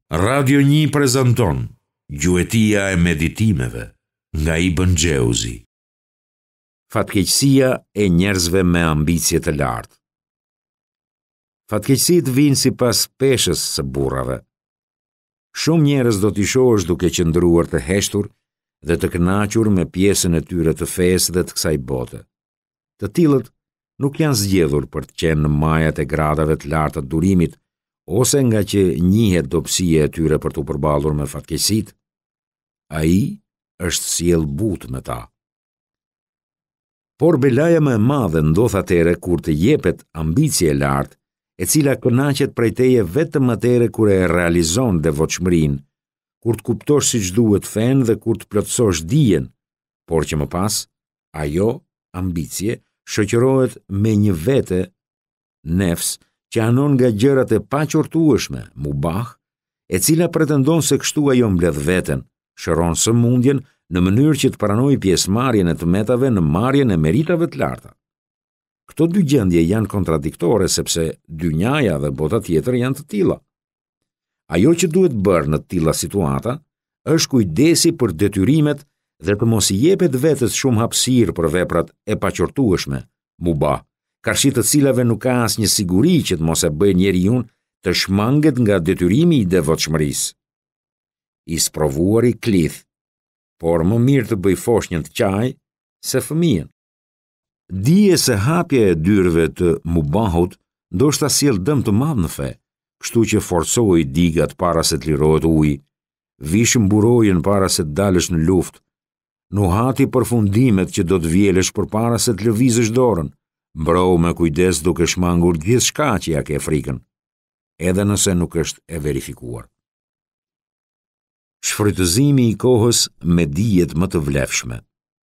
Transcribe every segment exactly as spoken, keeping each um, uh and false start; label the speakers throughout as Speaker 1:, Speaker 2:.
Speaker 1: Radio një prezanton Gjuetia e meditimeve nga Ibn Gjeuzi.
Speaker 2: Fatkeqësia e njerëzve me ambicie të lartë. Fatkeqësitë vijnë sipas peshës së burrave. Shumë njerëz do t'i shohësh duke qëndruar të heshtur dhe të kënaqur me pjesën e tyre të fesë dhe të kësaj bote. Të tillët nuk janë zgjedhur për të qenë në majat e gradave të larta të durimit, ose nga që njihet dobësia e tyre për t'u përballur me fatkeqësitë. Ai është sjell butë me ta. Por belaja më e madhe ndodh atëre kur të jepet ambicie e lartë, e cila kënaqet prej teje vetëm atëre kur e realizon devotshmërinë, kur të kuptosh siç duhet fen dhe kur të plotësosh dijen, por që më pas, ajo, ambicie, shoqërohet me një vete, nefs, që anon nga gjërat e paqortueshme, mubah, e cila pretendon se kështu ajo mbledh veten, shëron sëmundjen në mënyrë që të pranojë pjesëmarrjen e të metave në marrjen e meritave të larta. Këto dy gjendje janë kontradiktore sepse dynjaja dhe bota tjetër janë të tilla. Ajo që duhet bërë në të tilla situata është kujdesi për detyrimet dhe të mos i jepet vetes shumë hapësirë për veprat e paqortueshme, mubah, karshi të cilave nuk ka asnjë siguri që të mos e bëjë njeriu të shmanget nga detyrimi i devotshmërisë. I sprovuari klith, por më mirë të bëj foshnjën të qaj se fëmijën. Dije se hapja e dyrëve të mubahut ndoshta sjell dëm të madh në fe, kështu që forcoi digat para se të lirohet uji, vish mburojën para se të dalësh në luftë, nuhati përfundimet që do të vjelesh përpara se të lëvizësh dorën, mbrohu me kujdes duke shmangur gjithçka që ja ke frikën, edhe nëse nuk është e verifikuar. Shfrytëzimi i kohës me dijet më të vlefshme.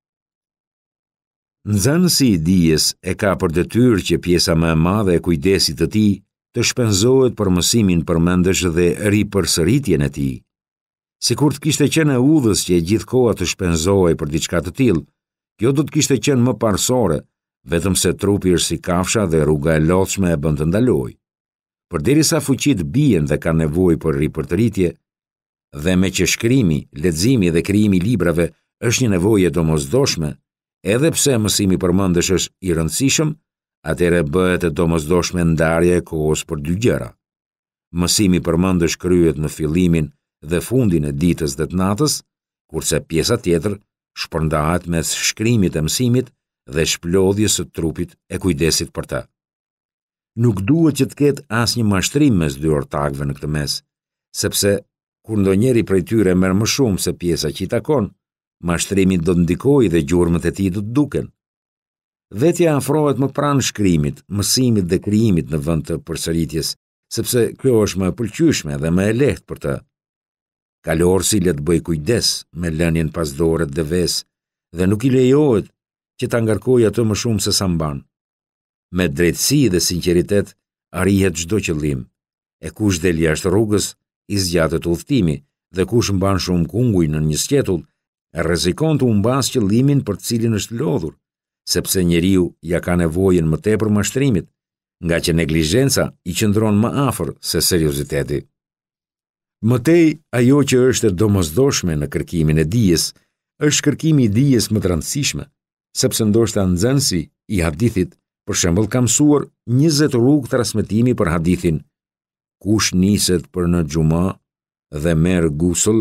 Speaker 2: Nxënësi i dijes e ka për detyrë që pjesa më e madhe e kujdesit të tij të shpenzohet për mësimin përmendesh dhe ripërsëritjen e tij. Sikur të kishte qenë e udhës që e gjithë koha të shpenzohej për diçka të tillë, kjo do të kishte qenë më parsore, vetëm se trupi është si kafsha dhe rruga e lodhshme e bën të ndalojë. Përderisa fuqitë bien dhe kanë nevojë për ripërtëritje, dhe me që shkrimi, leximi dhe krijimi i librave është një nevojë e domosdoshme, edhe pse mësimi përmendesh është i rëndësishëm, atëherë bëhet e domosdoshme ndarja e kohës për dy gjëra. Mësimi përmendesh kryhet në fillimin dhe fundin e ditës dhe të natës, kurse pjesa tjetër shpërndahet mes shkrimit e mësimit dhe shplodhjes së trupit e kujdesit për të. Nuk duhet që të ketë asnjë mashtrim mes dy ortakëve në këtë mes, sepse kur ndonjëri prej tyre merr më shumë se pjesa që i takon, mashtrimi do të ndikojë dhe gjurmët e tij do të duken. Vetja afrohet më pranë shkrimit, mësimit dhe krijimit në vend të përsëritjes, sepse kjo është më e pëlqyeshme dhe më e lehtë për të. Kalorsi le të bëj kujdes me lënien pas dorët dhe ves, dhe nuk i lejohet që ta ngarkojë atë më shumë se sa mban. Me drejtësi dhe sinqeritet arrihet çdo qëllim, e kush del jashtë rrugës i zgjatet udhtimi, dhe kush mban shumë kunguj në një sqetull, rrezikon të humbas qëllimin për të cilin është lodhur, sepse njeriu ja ka nevojën më tepër mashtrimit, nga që neglizhenca i qëndron më afër se serioziteti. Mëtej, ajo që është e domosdoshme në kërkimin e dijes, është kërkimi i dijes më të rëndësishme, sepse ndoshta nxënësi i hadithit, për shembull, ka mësuar njëzet rrugë transmetimi për hadithin: kush niset për në xhuma dhe merr gusull,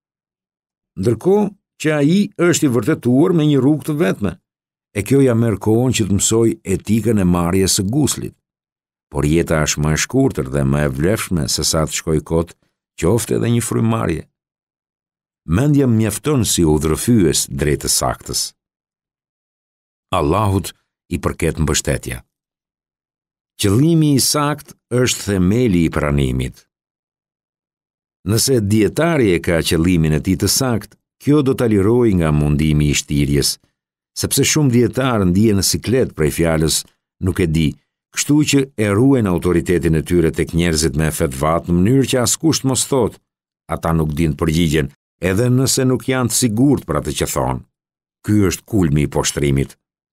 Speaker 2: ndërkohë që ai është i vërtetuar me një rrugë të vetme, e kjo ja merr kohën që të mësoj etikën e marrjes së guslit. Por jeta është më e shkurtër dhe më e vlefshme se sa të shkojë kot, qoftë edhe një frymarrje. Mendja mjafton si udhërfyes drejt të saktës. Allahut i përket mbështetja. Qëllimi i saktë është themeli i pranimit. Nëse dietari e ka qëllimin e tij të saktë, kjo do ta lirojë nga mundimi i shtirjes, sepse shumë dietarë ndihen në siklet prej fjalës nuk e di, kështu që e ruajnë autoritetin e tyre tek njerëzit me fetvat në mënyrë që askush mos thotë, ata nuk dinë përgjigjen, edhe nëse nuk janë të sigurt për atë që thonë. Ky është kulmi i poshtrimit.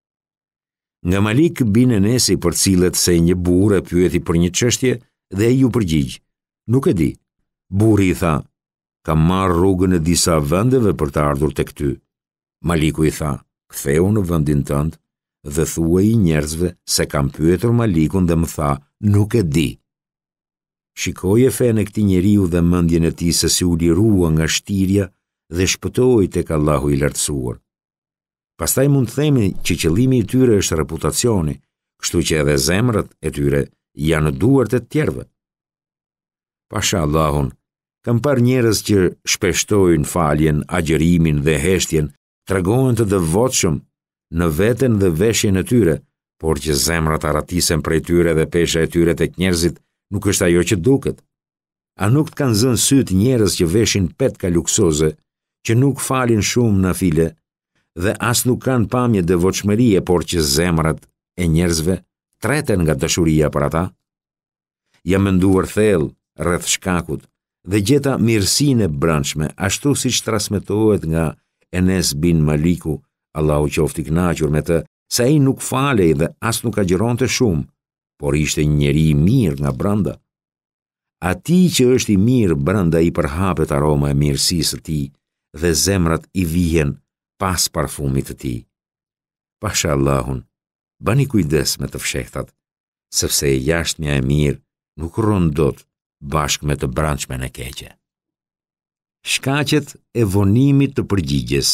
Speaker 2: Nga Malik bin Enesi përcillet se një burr e pyeti për një çështje dhe ai u përgjigj: nuk e di. Burri i tha, kam marrë rrugën e disa vendeve për të ardhur tek ty. Maliku i tha, ktheu në vendin tënd dhe thuaj i njerëzve se kam pyetur Malikun dhe më tha, nuk e di. Shikoi fenë e këtij njeriu dhe mendjen e tij se si u lirua nga shtirja dhe shpëtoi tek Allahu i lartësuar. Pastaj mund të themi që qëllimi i tyre është reputacioni, kështu që edhe zemrat e tyre janë në duart e të tjerëve. Pasha Allahun, kam parë njerëz që shpeshtojnë faljen, agjërimin dhe heshtjen, tregohen të devotshëm në veten dhe veshjen e tyre, por që zemrat arratisen prej tyre dhe pesha e tyre tek njerëzit nuk është ajo që duket. A nuk të kanë zënë syt njerëz që veshin petka luksoze, që nuk falin shumë nafile dhe as nuk kanë pamje devotshmërie, por që zemrat e njerëzve treten nga dashuria për ata? Jam menduar thellë rreth shkakut dhe gjeta mirësinë e brendshme, ashtu siç transmetohet nga Enes bin Maliku, Allahu qoftë i kënaqur me të, se ai nuk falej dhe as nuk agjëronte shumë, por ishte një njeri i mirë nga brenda. Atij që është i mirë brenda i përhapet aroma e mirësisë së tij dhe zemrat i vihen pas parfumit të tij. Pasha Allahun, bani kujdes me të fshehtat, sepse e jashtëmja e mirë nuk rron dot bashkë me të brendshmen e keqe. Shkaqet e vonimit të përgjigjes.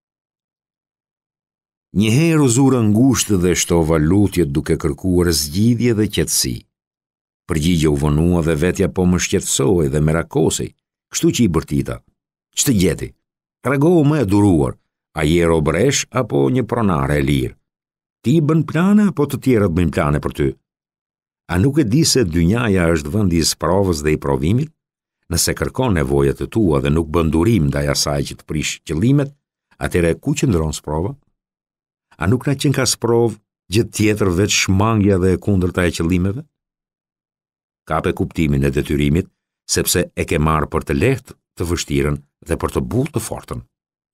Speaker 2: Njëherë u zura ngushtë dhe shtova lutjet duke kërkuar zgjidhje dhe qetësi. Përgjigja u vonua dhe vetja po më shqetësoi dhe merakosej, kështu që i bërtita. Ç'të gjeti? Tregohu më e duruar, a je robresh apo një pronare e lirë? Ti bën plane apo të tjerët bëjnë plane për ty? A nuk e di se dynjaja është vendi i sprovës dhe i provimit? Nëse kërkon nevojat e tua dhe nuk bën durim ndaj asaj që të prish qëllimet, atëherë ku qëndron sprova? A nuk na qenë ka sprovë gjë tjetër veç shmangja dhe e kundërta e qëllimeve? Kape kuptimin e detyrimit, sepse e ke marrë për të lehtë të vështirën dhe për të butë të fortën.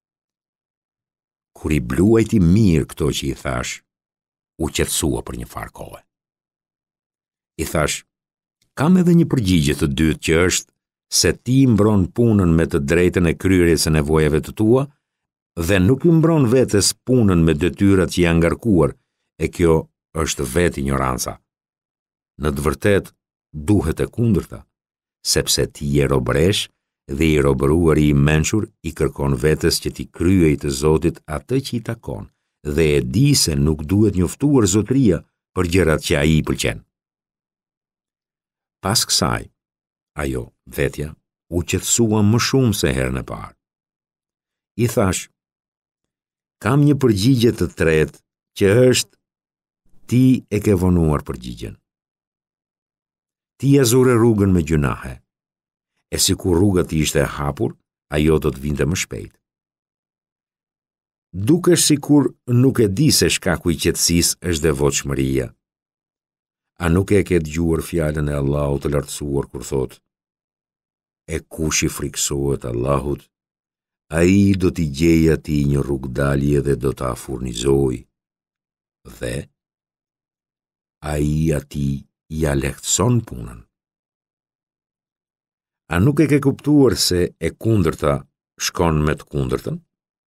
Speaker 2: Kur i bluajti mirë këto që i thash, u qetësua për një farë kohe. I thash, kam edhe një përgjigje të dytë që është se ti mbron punën me të drejtën e kryerjes së nevojave të tua dhe nuk i mbron vetes punën me detyrat që janë ngarkuar, e kjo është vetë ignoranca. Në të vërtetë duhet e kundërta, sepse ti je robresh dhe i robëruari i mençur i kërkon vetes që ti kryej të Zotit atë që i takon dhe e di se nuk duhet njoftuar zotëria për gjërat që ai i pëlqen. Pas kësaj, ajo, vetja, u qetësua më shumë se herën e parë. I thash, kam një përgjigje të tretë që është ti e ke vonuar përgjigjen. Ti ja zure rrugën me gjunahe, e si kur rruga ti ishte e hapur, ajo do të vinte më shpejt. Dukesh si kur nuk e di se shkaku i qetësisë është devotshmëria. A nuk e ke dëgjuar fjalën e Allahut të lartësuar kur thotë: E kush i friksohet Allahut, ai do t'i gjejë atij një rrugdalje dhe do ta furnizojë. Dhe ai atij ja lehtëson punën. A nuk e ke kuptuar se e kundërta shkon me të kundërtën?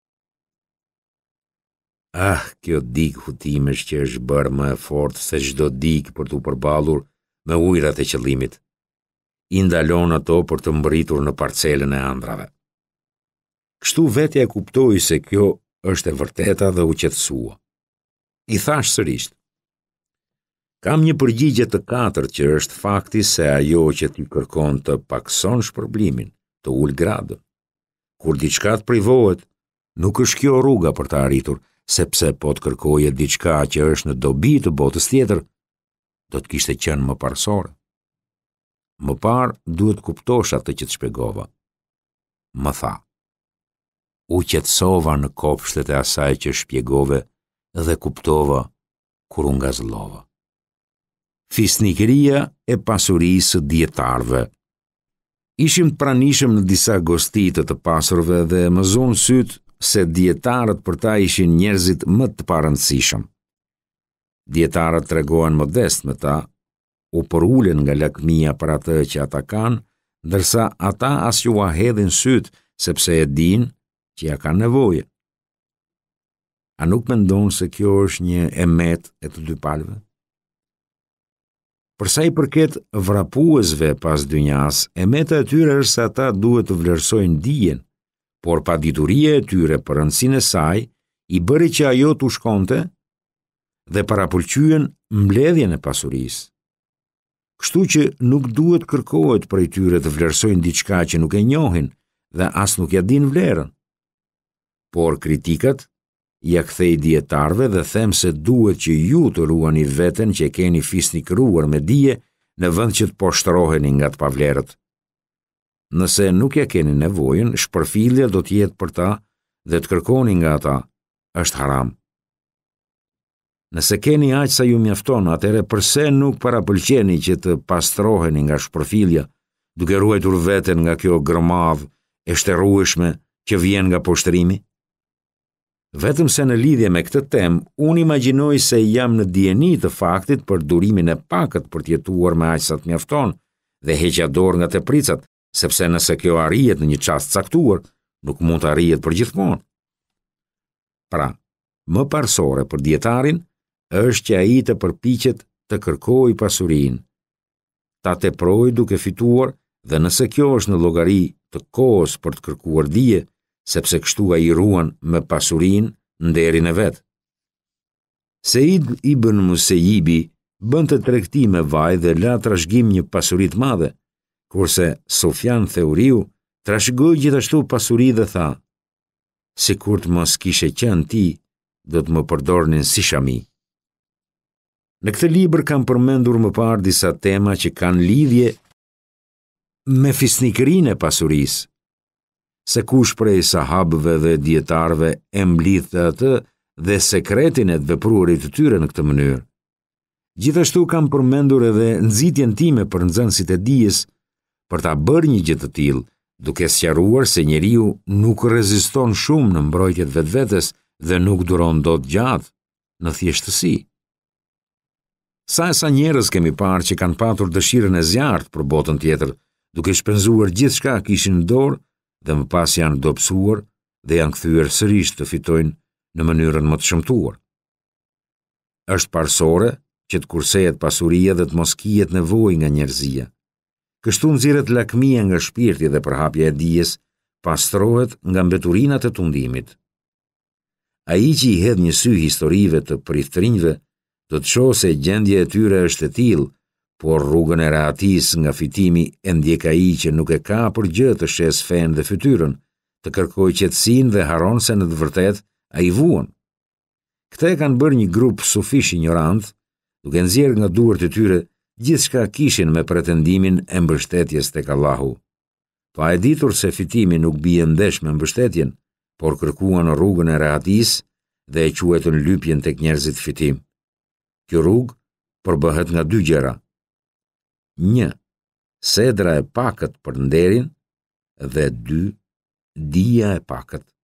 Speaker 2: Ah, kjo dikë hutimesh që është bërë më e fortë se çdo dikë për t'u përballur me ujërat e qëllimit. I ndalon ato për të mbërritur në parcelën e ëndrave. Kështu vetja e kuptoi se kjo është e vërteta dhe u qetësua. I thash sërish: Kam një përgjigje të katërt që është fakti se ajo që ti kërkon të pakson shpërblimin, të ul gradën. Kur diçka të privohet, nuk është kjo rruga për të arritur, sepse po të kërkoje diçka që është në dobi të botës tjetër, do të kishte qenë më parësore. Më parë duhet kuptosh atë që të shpjegova. Më tha: U qetësova në kopshtet e asaj që shpjegove dhe kuptova kur u ngazëllova. Fisnikëria e pasurisë së dietarëve. Ishim të pranishëm në disa gostitë të pasurve dhe më zonë syt se dietarët për ta ishin njerëzit më të parëndësishëm. Dietarët tregohen modest me ta, u përulen nga lakmia për atë që ata kanë ndërsa ata as ju a hedhin syt sepse e din që ja kanë nevojë. A nuk mendon se kjo është një emet e të dy palëve? Përsa i përket vrapuesve pas dynjas, emeta e tyre është se ata duhet të vlerësojnë dijen, por pa dituria e tyre për rëndësinë e saj, i bëri që ajo t'u shkonte dhe parapëlqyen mbledhjen e pasurisë. Kështu që nuk duhet kërkohet prej tyre të vlerësojnë diçka që nuk e njohin dhe as nuk ja din vlerën. Por kritikat ja kthej dietarëve dhe them se duhet që ju të ruani veten që keni fisnikëruar me dije në vend që të poshtroheni nga të pavlerët. Nëse nuk ja keni nevojën, shpërfillja do të jetë për ta dhe të kërkoni nga ata është haram. Nëse keni aq sa ju mjafton, atëherë pse nuk parapëlqeni që të pastroheni nga shpërfillja, duke ruajtur veten nga kjo gërmadh e shterrueshme që vjen nga poshtrimi? Vetëm se në lidhje me këtë temë, unë imagjinoj se jam në dijeni të faktit për durimin e pakët për të jetuar me aq sa të mjafton dhe heqja dorë nga tepricat, sepse nëse kjo arrihet në një çast caktuar, nuk mund të arrihet përgjithmonë. Pra, më parsore për dietarin është që ai të përpiqet të kërkojë pasurinë, ta teprojë duke fituar, dhe nëse kjo është në llogari të kohës për të kërkuar dije, sepse kështu ai ruan me pasurinë nderin e vet. Seid ibn Musaibi bënte tregti me vaj dhe la trashëgim një pasuri të madhe, kurse Sufjan Theuriu trashëgoi gjithashtu pasuri dhe tha: sikur të mos kishe qenë ti, do të më përdornin si shami. Në këtë libër kam përmendur më parë disa tema që kanë lidhje me fisnikërinë e pasurisë, se kush prej sahabëve dhe dietarëve e mblidhte atë dhe sekretin e të vepruarit të tyre në këtë mënyrë. Gjithashtu kam përmendur edhe nxitjen time për nxënësit e dijes për ta bërë një gjë të tillë, duke sqaruar se njeriu nuk reziston shumë në mbrojtjet vetvetes dhe nuk duron dot gjatë në thjeshtësi. Sa e sa njerëz kemi parë që kanë patur dëshirën e zjarrt për botën tjetër, duke shpenzuar gjithçka kishin në dorë dhe më pas janë dobësuar dhe janë kthyer sërish të fitojnë në mënyrën më të shëmtuar. Është parsore që të kursehet pasuria dhe të mos kihet nevojë nga njerëzia. Kështu nxirret lakmia nga shpirti dhe përhapja e dijes pastrohet nga mbeturinat e tundimit. Ai që i hedh një sy historive të prithrinjve, do të shohë se gjendja e tyre është e tillë, por rrugën e rehatis nga fitimi e ndjek ai që nuk e ka për gjë të shes fen dhe fytyrën, të kërkojë qetësinë dhe haron se në të vërtetë ai vuan. Këta e kanë bërë një grup sufish ignorant, duke nxjerrë nga duart e tyre gjithçka kishin me pretendimin e mbështetjes tek Allahu. Pa e ditur se fitimi nuk bie ndesh me mbështetjen, por kërkuan rrugën e rehatis dhe e quajtën lypjen tek njerëzit fitim. Kjo rrugë përbëhet nga dy gjëra. Një, sedra e pakët për nderin, dhe dy, dija e pakët.